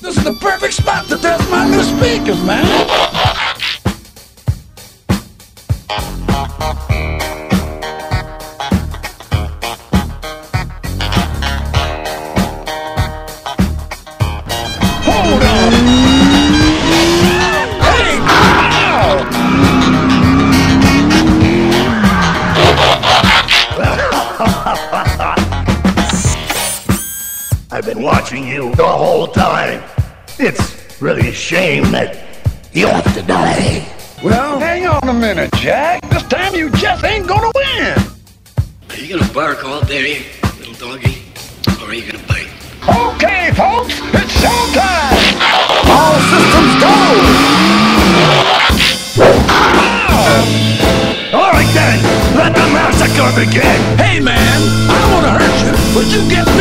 This is the perfect spot to test my new speakers, man. Hold on. Hey! Ow! I've been watching you the whole time. It's really a shame that you have to die. Well, hang on a minute, Jack. This time you just ain't gonna win. Are you gonna bark all day, little doggy? Or are you gonna bite? Okay, folks, it's showtime! All systems go! All right then, let the massacre begin! Hey, man, I don't want to hurt you, but you get